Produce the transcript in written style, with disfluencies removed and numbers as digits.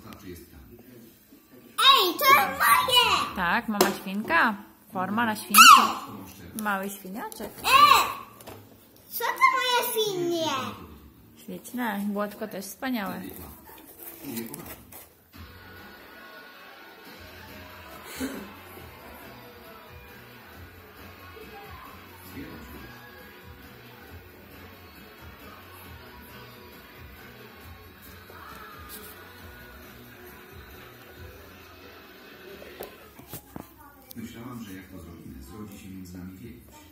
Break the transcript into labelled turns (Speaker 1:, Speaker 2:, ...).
Speaker 1: Wystarczy jest tam.
Speaker 2: Ej, to moje!
Speaker 3: Tak, mama świnka. Forma na świnkę. Mały świniaczek.
Speaker 2: Co to moje świnie?
Speaker 3: Śliczne. Błotko też wspaniałe.
Speaker 1: Myślałam, że jak to zrobimy, zrodzi się między nami więź.